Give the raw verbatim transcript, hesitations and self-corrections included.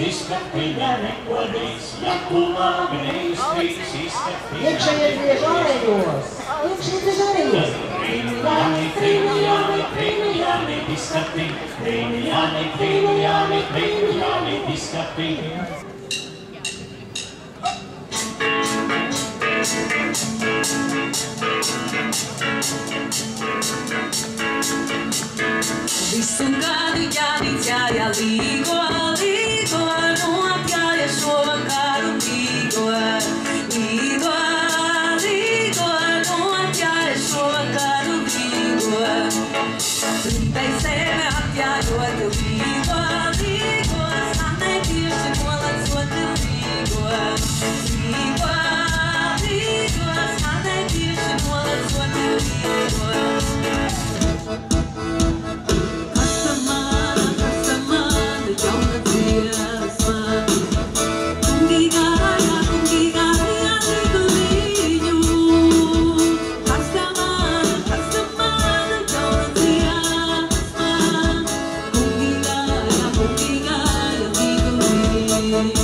Izskatīja nekodīs, ja kumāmi neiztrīs, izskatīja. Iekšējie griež ārējos, iekšējie griež ārējos. Trīnijāni, trīnijāni, trīnijāni, izskatīja. Trīnijāni, trīnijāni, trīnijāni, izskatīja. Visu gadu jānicāja Līgo, Līgo, nopjāja šovakaru Līgo. Līgo, Līgo, nopjāja šovakaru Līgo. Rītai sevi apjājot Līgo, Līgo, skanai tieši nolacot Līgo. Līgo, Līgo, skanai tieši nolacot Līgo. Thank you.